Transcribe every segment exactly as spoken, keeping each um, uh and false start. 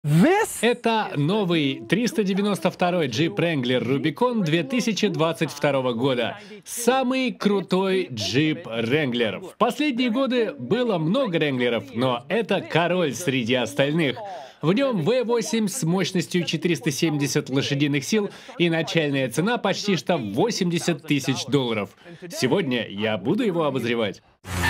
Это новый триста девяносто второй Jeep Wrangler Rubicon две тысячи двадцать второго года. Самый крутой Jeep Wrangler. В последние годы было много Wrangler'ов, но это король среди остальных. В нем ви восемь с мощностью четыреста семьдесят лошадиных сил и начальная цена почти что восемьдесят тысяч долларов. Сегодня я буду его обозревать.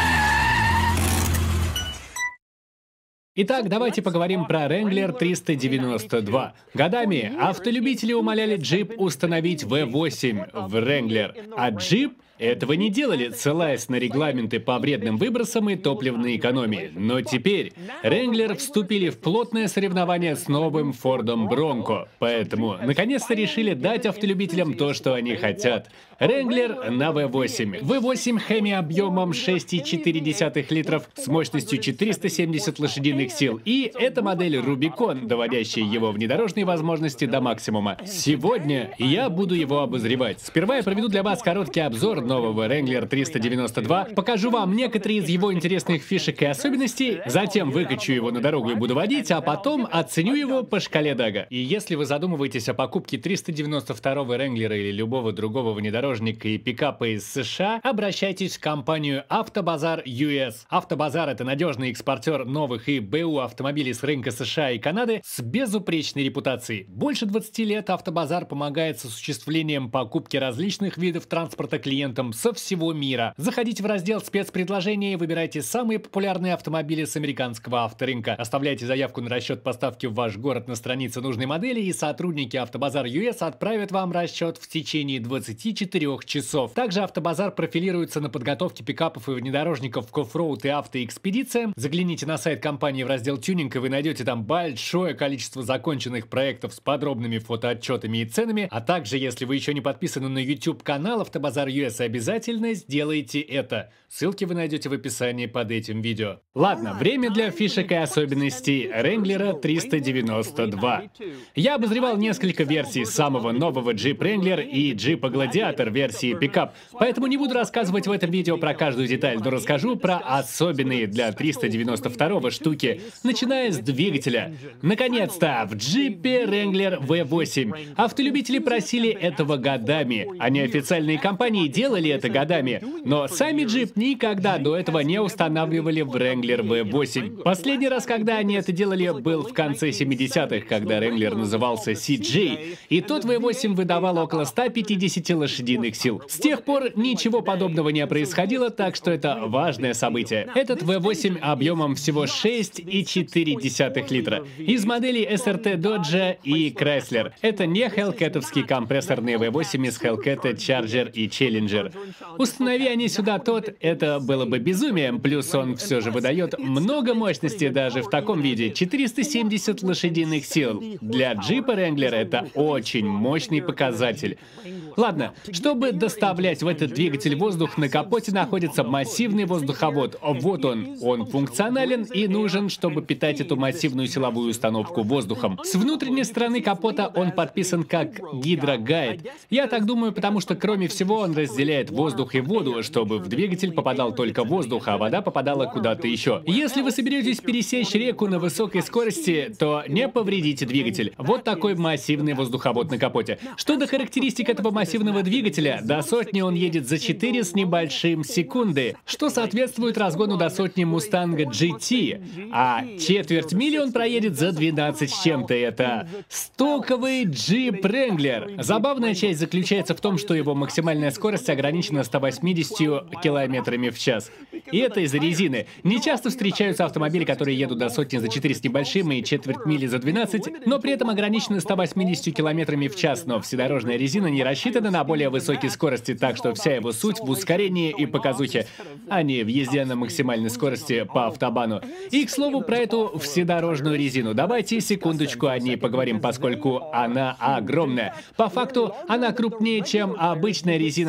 Итак, давайте поговорим про Wrangler триста девяносто два. Годами автолюбители умоляли Jeep установить ви восемь в Wrangler, а Jeep этого не делали, ссылаясь на регламенты по вредным выбросам и топливной экономии. Но теперь Wrangler вступили в плотное соревнование с новым Фордом Бронко, поэтому наконец-то решили дать автолюбителям то, что они хотят. Wrangler на ви восемь. ви восемь Hemi объемом шесть и четыре десятых литров с мощностью четыреста семьдесят лошадиных сил. И это модель Rubicon, доводящая его внедорожные возможности до максимума. Сегодня я буду его обозревать. Сперва я проведу для вас короткий обзор нового Wrangler триста девяносто два, покажу вам некоторые из его интересных фишек и особенностей, затем выкачу его на дорогу и буду водить, а потом оценю его по шкале Дага. И если вы задумываетесь о покупке триста девяносто второго Wrangler или любого другого внедорожника и пикапа из США, обращайтесь в компанию Автобазар ю эс. Автобазар — это надежный экспортер новых и БУ автомобилей с рынка США и Канады с безупречной репутацией. Больше двадцати лет Автобазар помогает с осуществлением покупки различных видов транспорта клиентам со всего мира. Заходите в раздел спецпредложения и выбирайте самые популярные автомобили с американского авторынка. Оставляйте заявку на расчет поставки в ваш город на странице нужной модели, и сотрудники Автобазар ю эс отправят вам расчет в течение двадцати четырёх часов. Также Автобазар профилируется на подготовке пикапов и внедорожников в Кофроуд и Автоэкспедиция. Загляните на сайт компании в раздел «Тюнинг», и вы найдете там большое количество законченных проектов с подробными фотоотчетами и ценами. А также, если вы еще не подписаны на YouTube-канал Автобазар ю эс, обязательно сделайте это. Ссылки вы найдете в описании под этим видео. Ладно, время для фишек и особенностей Wrangler триста девяносто два. Я обозревал несколько версий самого нового Jeep Wrangler и Jeep Gladiator версии пикап, поэтому не буду рассказывать в этом видео про каждую деталь, но расскажу про особенные для триста девяносто второго штуки, начиная с двигателя. Наконец-то в Jeep Wrangler ви восемь. Автолюбители просили этого годами, а неофициальные компании делали это годами, но сами Jeep никогда до этого не устанавливали в Wrangler ви восемь. Последний раз, когда они это делали, был в конце семидесятых, когда Wrangler назывался си джей, и тот ви восемь выдавал около ста пятидесяти лошадиных сил. С тех пор ничего подобного не происходило, так что это важное событие. Этот ви восемь объемом всего шесть и четыре десятых литра. Из моделей эс эр ти Dodge и Chrysler. Это не хелкетовские компрессорные ви восемь из Hellcat, Charger и Challenger. Установи они сюда тот, это было бы безумием, плюс он все же выдает много мощности даже в таком виде, четыреста семьдесят лошадиных сил. Для джипа Wrangler это очень мощный показатель. Ладно, чтобы доставлять в этот двигатель воздух, на капоте находится массивный воздуховод. Вот он. Он функционален и нужен, чтобы питать эту массивную силовую установку воздухом. С внутренней стороны капота он подписан как гидрогайд. Я так думаю, потому что кроме всего он разделяет воздух и воду, чтобы в двигатель попадал только воздух, а вода попадала куда-то еще. Если вы соберетесь пересечь реку на высокой скорости, то не повредите двигатель. Вот такой массивный воздуховод на капоте. Что до характеристик этого массивного двигателя, до сотни он едет за четыре с небольшим секунды, что соответствует разгону до сотни Мустанга джи ти, а четверть мили он проедет за двенадцать с чем-то. Это стоковый Jeep Wrangler. Забавная часть заключается в том, что его максимальная скорость ограничена ста восьмидесятью километрами в час. И это из-за резины. Не часто встречаются автомобили, которые едут до сотни за четыре с небольшим и четверть мили за двенадцать, но при этом ограничены ста восьмидесятью километрами в час. Но вседорожная резина не рассчитана на более высокие скорости, так что вся его суть в ускорении и показухе, а не в езде на максимальной скорости по автобану. И, к слову, про эту вседорожную резину. Давайте секундочку о ней поговорим, поскольку она огромная. По факту, она крупнее, чем обычная резина, которую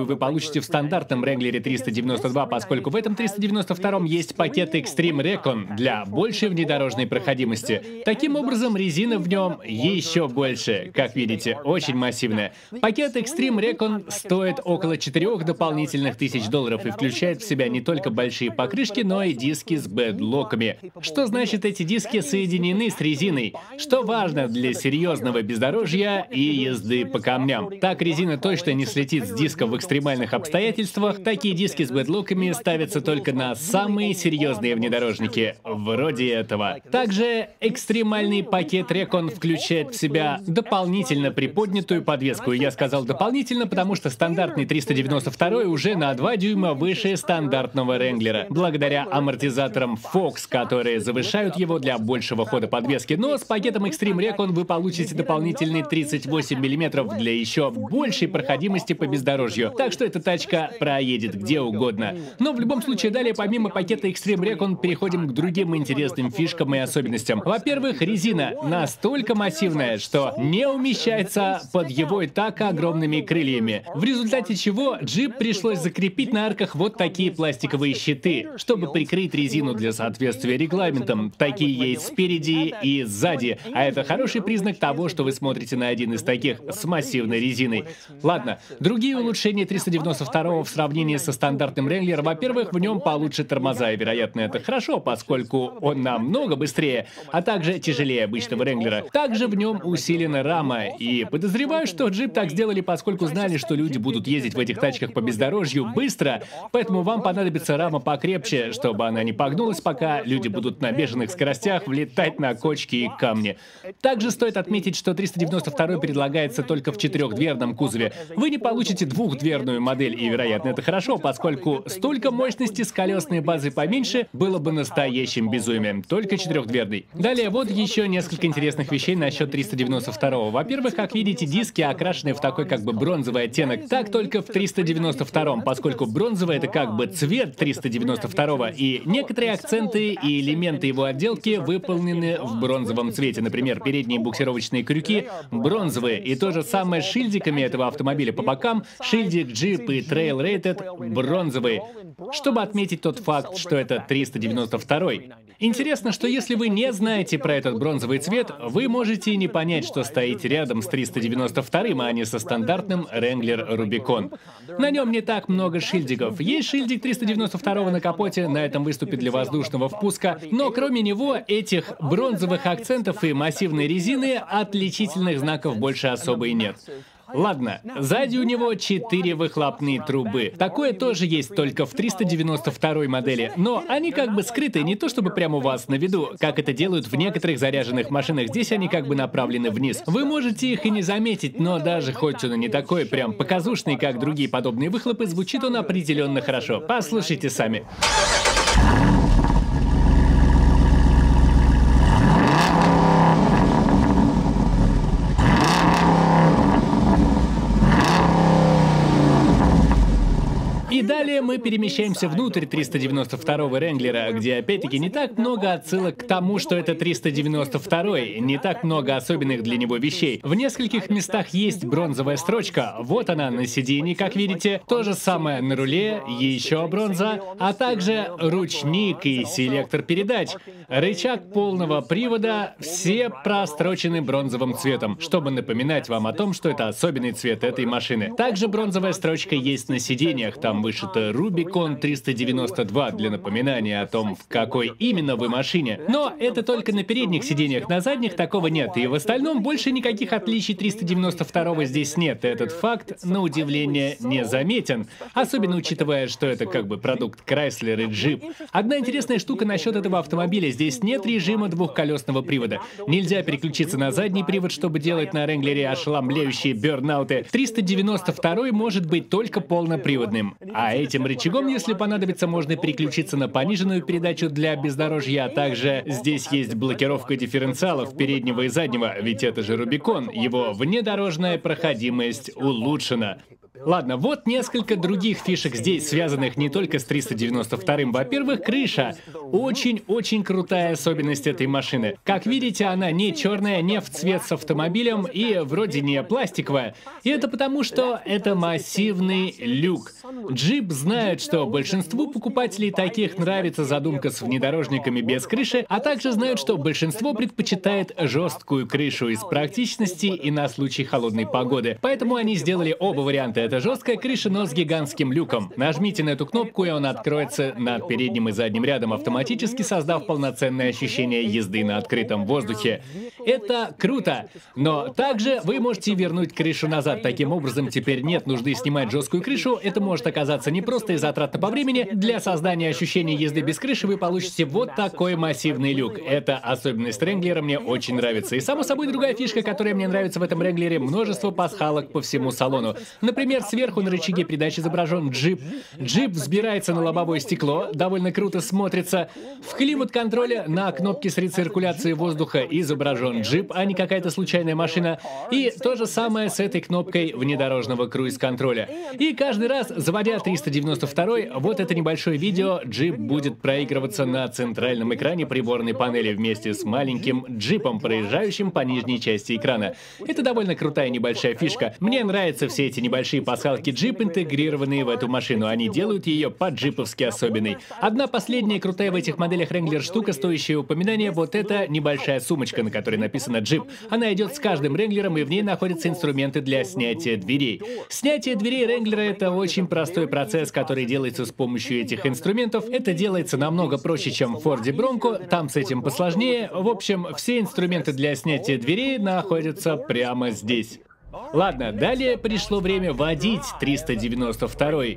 которую вы получите в стандартном Wrangler триста девяносто два, поскольку в этом триста девяносто втором есть пакет Extreme Recon для большей внедорожной проходимости. Таким образом, резина в нем еще больше, как видите, очень массивная. Пакет Extreme Recon стоит около четырёх дополнительных тысяч долларов и включает в себя не только большие покрышки, но и диски с бэдлоками. Что значит, эти диски соединены с резиной? Что важно для серьезного бездорожья и езды по камням. Так резина точно не слетит с диска в экстремальных обстоятельствах. Такие диски с бэдлоками ставятся только на самые серьезные внедорожники, вроде этого. Также экстремальный пакет Recon включает в себя дополнительно приподнятую подвеску. Я сказал дополнительно, потому что стандартный триста девяносто второй уже на два дюйма выше стандартного Wrangler, благодаря амортизаторам Fox, которые завышают его для большего хода подвески. Но с пакетом Extreme Recon вы получите дополнительный тридцать восемь миллиметров для еще большей проходимости по бездорожью. Так что эта тачка проедет где угодно. Но в любом случае, далее помимо пакета Extreme Recon переходим к другим интересным фишкам и особенностям. Во-первых, резина настолько массивная, что не умещается под его и так огромными крыльями. В результате чего джип пришлось закрепить на арках вот такие пластиковые щиты, чтобы прикрыть резину для соответствия регламентам. Такие есть спереди и сзади. А это хороший признак того, что вы смотрите на один из таких с массивной резиной. Ладно, другие улучшения триста девяносто второго в сравнении со стандартным Wrangler. Во-первых, в нем получше тормоза, и, вероятно, это хорошо, поскольку он намного быстрее, а также тяжелее обычного Wrangler. Также в нем усилена рама, и подозреваю, что джип так сделали, поскольку знали, что люди будут ездить в этих тачках по бездорожью быстро, поэтому вам понадобится рама покрепче, чтобы она не погнулась, пока люди будут на бешеных скоростях влетать на кочки и камни. Также стоит отметить, что триста девяносто второй предлагается только в четырехдверном кузове. Вы не получите двухдверную модель, и, вероятно, это хорошо, поскольку столько мощности с колесной базой поменьше было бы настоящим безумием. Только четырехдверный. Далее, вот еще несколько интересных вещей насчет триста девяносто второго. Во-первых, как видите, диски окрашены в такой как бы бронзовый оттенок. Так только в триста девяносто втором, поскольку бронзовый — это как бы цвет триста девяносто второго, и некоторые акценты и элементы его отделки выполнены в бронзовом цвете. Например, передние буксировочные крюки бронзовые, и то же самое с шильдиками этого автомобиля по бокам. Шильдик, джип и Trail Rated бронзовые, чтобы отметить тот факт, что это триста девяносто второй. Интересно, что если вы не знаете про этот бронзовый цвет, вы можете не понять, что стоите рядом с триста девяносто вторым, а не со стандартным Wrangler Rubicon. На нем не так много шильдиков. Есть шильдик триста девяносто второго на капоте, на этом выступе для воздушного впуска, но кроме него этих бронзовых акцентов и массивной резины отличительных знаков больше особо и нет. Ладно, сзади у него четыре выхлопные трубы. Такое тоже есть только в триста девяносто второй модели, но они как бы скрыты, не то чтобы прямо у вас на виду, как это делают в некоторых заряженных машинах. Здесь они как бы направлены вниз. Вы можете их и не заметить, но даже хоть он и не такой прям показушный, как другие подобные выхлопы, звучит он определенно хорошо. Послушайте сами. И далее мы перемещаемся внутрь триста девяносто второго Wrangler, где опять-таки не так много отсылок к тому, что это триста девяносто второй, не так много особенных для него вещей. В нескольких местах есть бронзовая строчка, вот она на сиденье, как видите. То же самое на руле, еще бронза, а также ручник и селектор передач. Рычаг полного привода, все прострочены бронзовым цветом, чтобы напоминать вам о том, что это особенный цвет этой машины. Также бронзовая строчка есть на сиденьях, там вышито Rubicon триста девяносто два для напоминания о том, в какой именно вы машине. Но это только на передних сиденьях, на задних такого нет. И в остальном больше никаких отличий триста девяносто второго здесь нет. Этот факт, на удивление, не заметен. Особенно учитывая, что это как бы продукт Chrysler и Jeep. Одна интересная штука насчет этого автомобиля. Здесь нет режима двухколесного привода. Нельзя переключиться на задний привод, чтобы делать на Wrangler ошеломляющие бёрнауты. триста девяносто второй может быть только полноприводным. А этим рычагом, если понадобится, можно переключиться на пониженную передачу для бездорожья, а также здесь есть блокировка дифференциалов переднего и заднего, ведь это же Rubicon, его внедорожная проходимость улучшена. Ладно, вот несколько других фишек здесь, связанных не только с триста девяносто вторым. Во-первых, крыша. Очень-очень крутая особенность этой машины. Как видите, она не черная, не в цвет с автомобилем и вроде не пластиковая. И это потому, что это массивный люк. Jeep знает, что большинству покупателей таких нравится задумка с внедорожниками без крыши, а также знают, что большинство предпочитает жесткую крышу из практичности и на случай холодной погоды. Поэтому они сделали оба варианта. Это жесткая крыша, но с гигантским люком. Нажмите на эту кнопку, и он откроется над передним и задним рядом, автоматически создав полноценное ощущение езды на открытом воздухе. Это круто! Но также вы можете вернуть крышу назад. Таким образом, теперь нет нужды снимать жесткую крышу. Это может оказаться непросто и затратно по времени. Для создания ощущения езды без крыши вы получите вот такой массивный люк. Эта особенность Wrangler мне очень нравится. И само собой другая фишка, которая мне нравится в этом Wrangler — множество пасхалок по всему салону. Например, сверху на рычаге передач изображен джип. Джип взбирается на лобовое стекло, довольно круто смотрится. В климат-контроле на кнопке с рециркуляцией воздуха изображен джип, а не какая-то случайная машина. И то же самое с этой кнопкой внедорожного круиз-контроля. И каждый раз, заводя триста девяносто второй, вот это небольшое видео, джип будет проигрываться на центральном экране приборной панели вместе с маленьким джипом, проезжающим по нижней части экрана. Это довольно крутая небольшая фишка. Мне нравятся все эти небольшие пасхалки Jeep, интегрированные в эту машину. Они делают ее по-джиповски особенной. Одна последняя крутая в этих моделях Wrangler штука, стоящая упоминания, вот эта небольшая сумочка, на которой написано Jeep. Она идет с каждым Wrangler, и в ней находятся инструменты для снятия дверей. Снятие дверей Wrangler — это очень простой процесс, который делается с помощью этих инструментов. Это делается намного проще, чем в Ford Bronco, там с этим посложнее. В общем, все инструменты для снятия дверей находятся прямо здесь. Ладно, далее пришло время водить триста девяносто второй.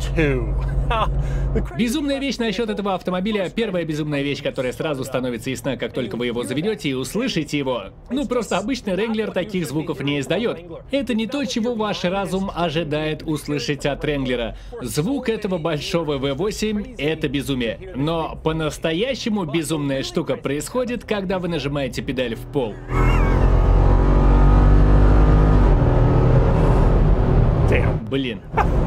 Безумная вещь насчет этого автомобиля. Первая безумная вещь, которая сразу становится ясна, как только вы его заведете и услышите его. Ну, просто обычный Wrangler таких звуков не издает. Это не то, чего ваш разум ожидает услышать от Wrangler. Звук этого большого ви восемь — это безумие. Но по-настоящему безумная штука происходит, когда вы нажимаете педаль в пол. Блин.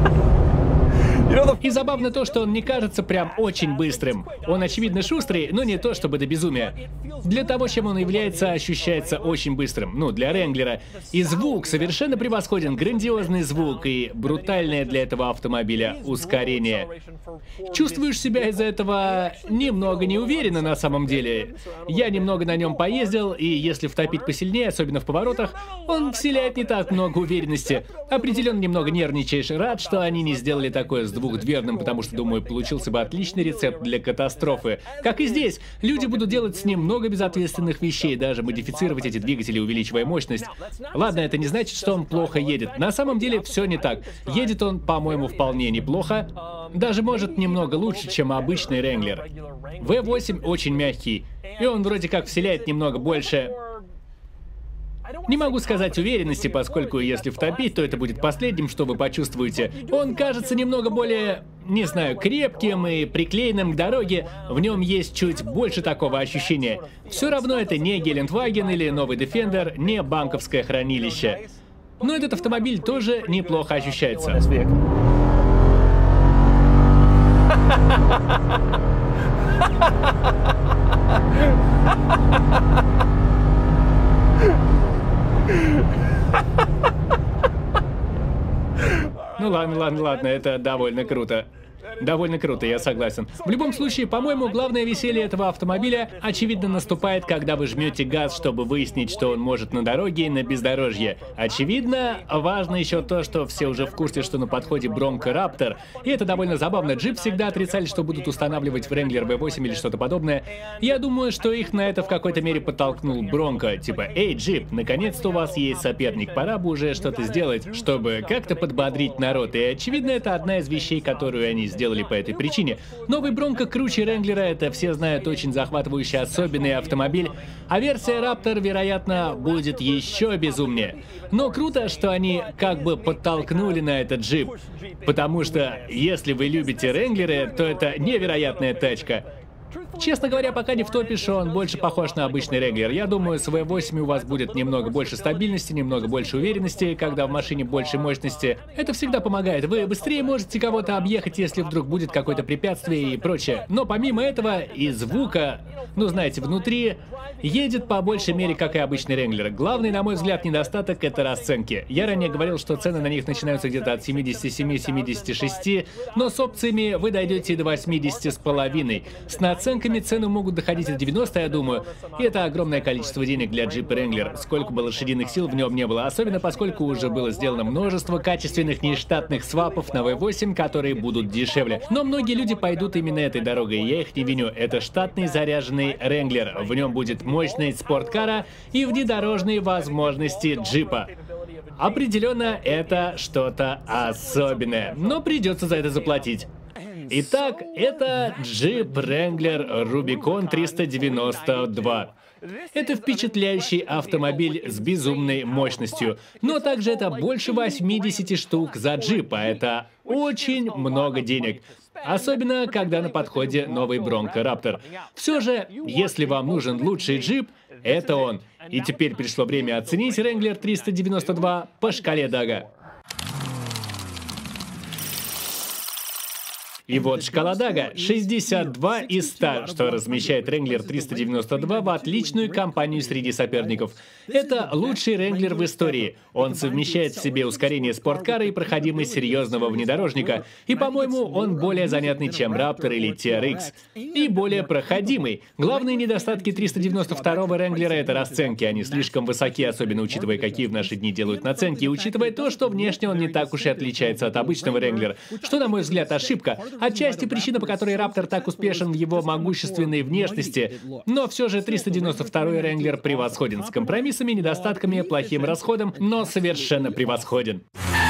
И забавно то, что он не кажется прям очень быстрым. Он, очевидно, шустрый, но не то чтобы до безумия. Для того, чем он является, ощущается очень быстрым. Ну, для Wrangler. И звук совершенно превосходен. Грандиозный звук и брутальное для этого автомобиля ускорение. Чувствуешь себя из-за этого немного неуверенно на самом деле. Я немного на нем поездил, и если втопить посильнее, особенно в поворотах, он вселяет не так много уверенности. Определенно немного нервничаешь. Рад, что они не сделали такое с двухдверным, потому что, думаю, получился бы отличный рецепт для катастрофы. Как и здесь, люди будут делать с ним много безответственных вещей, даже модифицировать эти двигатели, увеличивая мощность. Ладно, это не значит, что он плохо едет. На самом деле все не так. Едет он, по-моему, вполне неплохо. Даже может немного лучше, чем обычный Wrangler. ви восемь очень мягкий, и он вроде как вселяет немного больше... Не могу сказать уверенности, поскольку если втопить, то это будет последним, что вы почувствуете. Он кажется немного более, не знаю, крепким и приклеенным к дороге. В нем есть чуть больше такого ощущения. Все равно это не Гелендваген или новый Defender, не банковское хранилище. Но этот автомобиль тоже неплохо ощущается. Ну ладно, ладно, ладно, это довольно круто. Довольно круто, я согласен. В любом случае, по-моему, главное веселье этого автомобиля очевидно наступает, когда вы жмете газ, чтобы выяснить, что он может на дороге и на бездорожье. Очевидно, важно еще то, что все уже в курсе, что на подходе Bronco Raptor. И это довольно забавно. Jeep всегда отрицали, что будут устанавливать в Wrangler ви восемь или что-то подобное. Я думаю, что их на это в какой-то мере подтолкнул Bronco. Типа, эй, Jeep, наконец-то у вас есть соперник, пора бы уже что-то сделать, чтобы как-то подбодрить народ. И очевидно, это одна из вещей, которую они сделали по этой причине. Новый Bronco круче Wrangler, это все знают, очень захватывающий особенный автомобиль, а версия Raptor, вероятно, будет еще безумнее. Но круто, что они как бы подтолкнули на этот джип, потому что если вы любите Wrangler, то это невероятная тачка. Честно говоря, пока не в топе, что он больше похож на обычный Wrangler. Я думаю, с ви восемь у вас будет немного больше стабильности, немного больше уверенности, когда в машине больше мощности. Это всегда помогает. Вы быстрее можете кого-то объехать, если вдруг будет какое-то препятствие и прочее. Но помимо этого, и звука, ну знаете, внутри едет по большей мере, как и обычный Wrangler. Главный, на мой взгляд, недостаток — это расценки. Я ранее говорил, что цены на них начинаются где-то от семидесяти семи — семидесяти шести, но с опциями вы дойдете до восьмидесяти с половиной. С наценками цены могут доходить до девяноста, я думаю. И это огромное количество денег для Jeep Wrangler. Сколько бы лошадиных сил в нем не было, особенно поскольку уже было сделано множество качественных нештатных свапов на ви восемь, которые будут дешевле. Но многие люди пойдут именно этой дорогой, и я их не виню. Это штатный заряженный Wrangler. В нем будет мощность спорткара и внедорожные возможности джипа. Определенно, это что-то особенное, но придется за это заплатить. Итак, это Jeep Wrangler Rubicon триста девяносто два. Это впечатляющий автомобиль с безумной мощностью, но также это больше восьмидесяти штук за джип, а это очень много денег. Особенно, когда на подходе новый Bronco Raptor. Все же, если вам нужен лучший джип, это он. И теперь пришло время оценить Wrangler триста девяносто два по шкале Дага. И вот шкала Дага — шестьдесят два из ста, что размещает Wrangler триста девяносто два в отличную компанию среди соперников. Это лучший Wrangler в истории. Он совмещает в себе ускорение спорткара и проходимость серьезного внедорожника. И, по-моему, он более занятный, чем Raptor или ти ар икс. И более проходимый. Главные недостатки триста девяносто второго Wrangler — это расценки. Они слишком высоки, особенно учитывая, какие в наши дни делают наценки, и учитывая то, что внешне он не так уж и отличается от обычного Wrangler. Что, на мой взгляд, ошибка. Отчасти причина, по которой Raptor так успешен в его могущественной внешности. Но все же триста девяносто второй Wrangler превосходен с компромиссами, недостатками, плохим расходом, но совершенно превосходен.